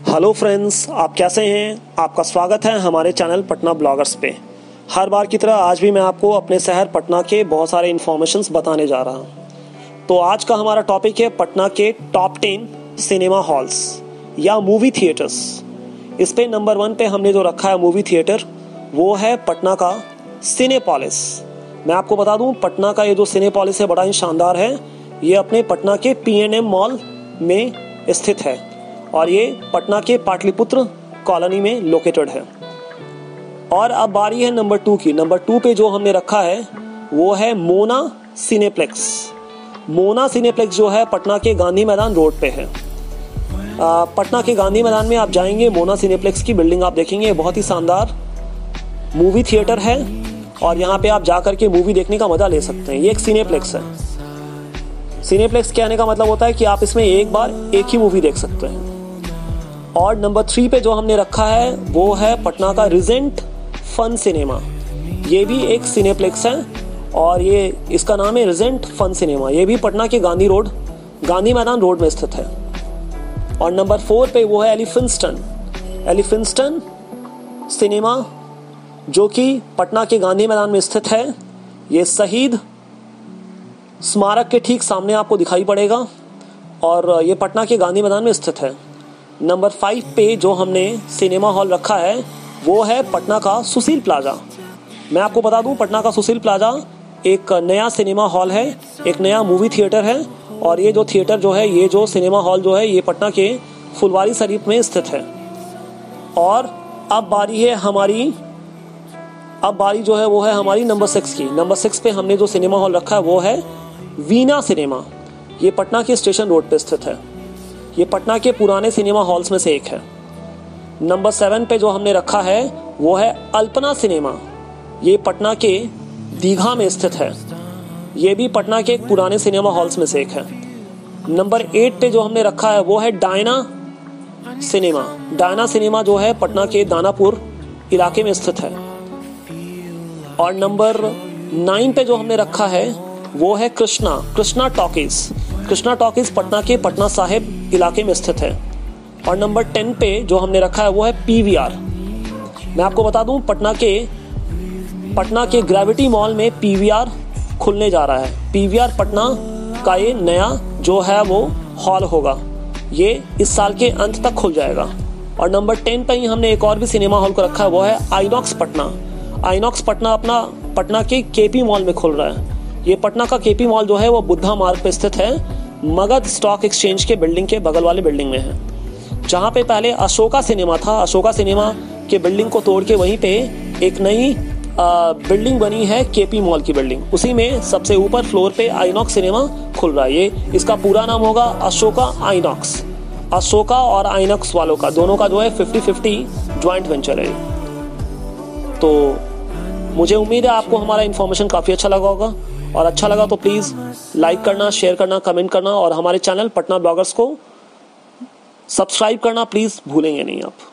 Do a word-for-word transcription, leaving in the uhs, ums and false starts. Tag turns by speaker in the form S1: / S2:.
S1: Hello friends, आप कैसे हैं। आपका स्वागत है हमारे चैनल पटना ब्लॉगर्स पे। हर बार की तरह आज भी मैं आपको अपने शहर पटना के बहुत सारे इन्फॉर्मेशंस बताने जा रहा हूं। तो आज का हमारा टॉपिक है पटना के टॉप टेन सिनेमा हॉल्स या मूवी थिएटर्स। इस पे नंबर वन पे हमने जो रखा है मूवी थिएटर, वो है पटना का सिनेपोलिस। मैं आपको बता दूं, पटना का ये जो सिनेपोलिस है बड़ा ही शानदार है। ये अपने पटना के पी एन एम मॉल में स्थित है और ये पटना के पाटलिपुत्र कॉलोनी में लोकेटेड है। और अब बारी है नंबर टू की। नंबर टू पे जो हमने रखा है वो है मोना सिनेप्लेक्स। मोना सिनेप्लेक्स जो है पटना के गांधी मैदान रोड पे है। आ, पटना के गांधी मैदान में आप जाएंगे, मोना सिनेप्लेक्स की बिल्डिंग आप देखेंगे। बहुत ही शानदार मूवी थिएटर है और यहाँ पे आप जाकर के मूवी देखने का मजा ले सकते हैं। ये एक सिनेप्लेक्स है। सिनेप्लेक्स कहने का मतलब होता है कि आप इसमें एक बार एक ही मूवी देख सकते हैं। और नंबर थ्री पे जो हमने रखा है वो है पटना का रिजेंट फन सिनेमा। ये भी एक सिनेप्लेक्स है और ये इसका नाम है रिजेंट फन सिनेमा। ये भी पटना के गांधी रोड गांधी मैदान रोड में स्थित है। और नंबर फोर पे वो है एलिफिंस्टन एलिफिंस्टन सिनेमा, जो कि पटना के गांधी मैदान में स्थित है। ये शहीद स्मारक के ठीक सामने आपको दिखाई पड़ेगा और ये पटना के गांधी मैदान में स्थित है। नंबर फाइव पे जो हमने सिनेमा हॉल रखा है वो है पटना का सुशील प्लाजा। मैं आपको बता दूं, पटना का सुशील प्लाजा एक नया सिनेमा हॉल है, एक नया मूवी थिएटर है। और ये जो थिएटर जो है, ये जो सिनेमा हॉल जो है, ये पटना के फुलवारी शरीफ में स्थित है। और अब बारी है हमारी अब बारी जो है वो है हमारी नंबर सिक्स की। नंबर सिक्स पे हमने जो सिनेमा हॉल रखा है वो है वीना सिनेमा। ये पटना के स्टेशन रोड पे स्थित है। ये पटना के पुराने सिनेमा हॉल्स में से एक है। नंबर सेवन पे जो हमने रखा है वो है अल्पना सिनेमा। ये पटना के दीघा में स्थित है। ये भी पटना के पुराने सिनेमा हॉल्स में से एक है। नंबर एट पे जो हमने रखा है वो है डायना सिनेमा। डायना सिनेमा जो है पटना के दानापुर इलाके में स्थित है। और नंबर नाइन पे जो हमने रखा है वो है कृष्णा कृष्णा टॉकीज। कृष्णा टॉकीज पटना के पटना साहिब इलाके में स्थित है। और नंबर टेन पे जो हमने रखा है वो है पी वी आर। मैं आपको बता दूं, पटना के पटना के ग्रेविटी मॉल में पी वी आर खुलने जा रहा है। पी वी आर पटना का ये नया जो है वो हॉल होगा। ये इस साल के अंत तक खुल जाएगा। और नंबर टेन पे ही हमने एक और भी सिनेमा हॉल को रखा है, वो है आइनॉक्स पटना। आइनॉक्स पटना अपना पटना के केपी मॉल में खुल रहा है। ये पटना का केपी मॉल जो है वो बुद्धा मार्ग पे स्थित है, मगध स्टॉक एक्सचेंज के बिल्डिंग के बगल वाले बिल्डिंग में है। जहाँ पे पहले अशोका सिनेमा था, अशोका सिनेमा के बिल्डिंग को तोड़ के वहीं पे एक नई बिल्डिंग बनी है, केपी मॉल की बिल्डिंग। उसी में सबसे ऊपर फ्लोर पे आइनॉक्स सिनेमा खुल रहा है। ये इसका पूरा नाम होगा अशोका आइनॉक्स। अशोका और आइनॉक्स वालों का दोनों का जो है फिफ्टी फिफ्टी ज्वाइंट वेंचर है। तो मुझे उम्मीद है आपको हमारा इन्फॉर्मेशन काफ़ी अच्छा लगा होगा। और अच्छा लगा तो प्लीज़ लाइक करना, शेयर करना, कमेंट करना और हमारे चैनल पटना ब्लॉगर्स को सब्सक्राइब करना प्लीज़ भूलेंगे नहीं आप।